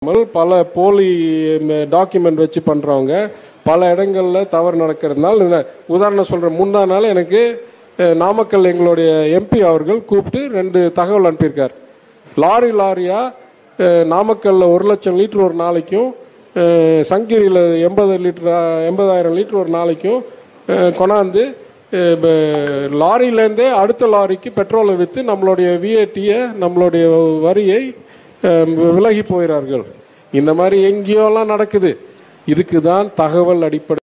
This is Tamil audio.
பல போலி டாக்குமெண்ட் வச்சு பண்றவங்க பல இடங்கள்ல தவறு நடக்கிறதுனால உதாரணம் சொல்றேன். முந்தா நாள் எனக்கு நாமக்கல் எங்களுடைய எம்பி அவர்கள் கூப்பிட்டு 2 தகவல் அனுப்பியிருக்கார். லாரியா நாமக்கல்ல 1 லட்சம் லிட்டர் ஒரு நாளைக்கும், சங்கிரியில் 80,000 லிட்டர் ஒரு நாளைக்கும் கொண்டாந்து லாரியிலேருந்தே அடுத்த லாரிக்கு பெட்ரோலை விற்று நம்மளுடைய விஏடியை நம்மளுடைய வரியை விலகி போகிறார்கள். இந்த மாதிரி எங்கேயோலாம் நடக்குது. இதுக்கு தான் தகவல் அடிப்படை